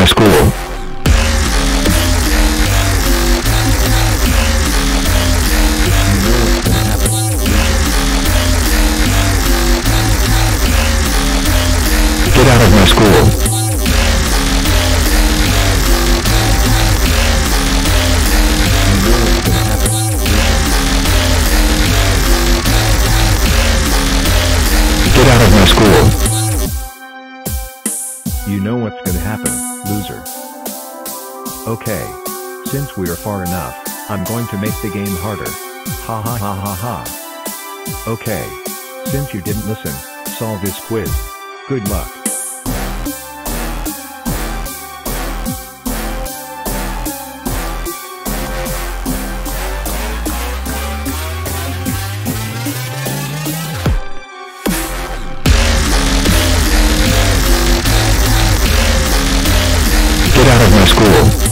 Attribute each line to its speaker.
Speaker 1: my school. Get out of my school. Get out of my school.
Speaker 2: You know what's gonna happen, loser. Okay. Since we're far enough, I'm going to make the game harder. Ha ha ha ha ha. Okay. Since you didn't listen, solve this quiz. Good luck.
Speaker 1: Get out of my school.